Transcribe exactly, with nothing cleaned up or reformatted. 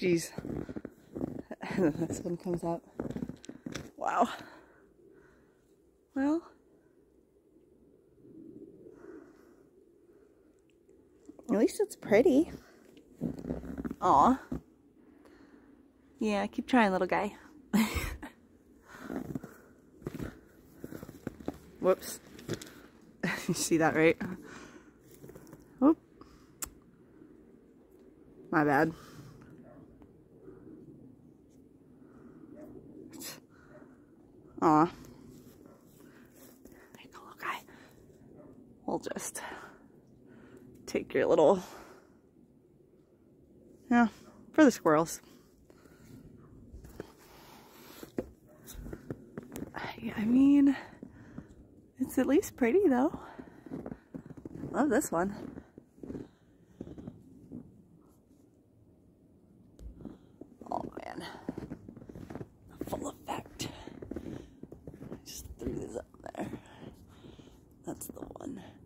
Jeez. This one comes out. Wow. Well, at least it's pretty. Aw. Yeah, keep trying, little guy. Whoops. You see that, right? Whoop. My bad. Aw. There you go, little guy. We'll just take your little... Yeah, for the squirrels. I, I mean, it's at least pretty though. Love this one. Oh man, full effect. I just threw this up there. That's the one.